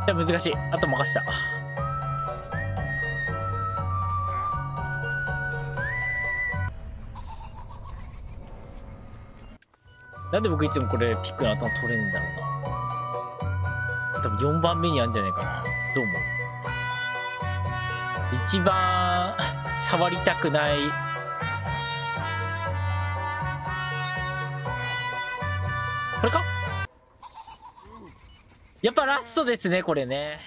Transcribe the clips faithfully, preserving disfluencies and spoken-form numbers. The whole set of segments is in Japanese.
や難しい。あと任した。なんで僕いつもこれピックの頭取れんだろうな。多分よんばんめにあるんじゃないかな。どう思う？一番触りたくない。これか？やっぱラストですね、これね。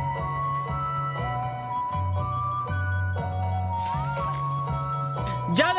じゃん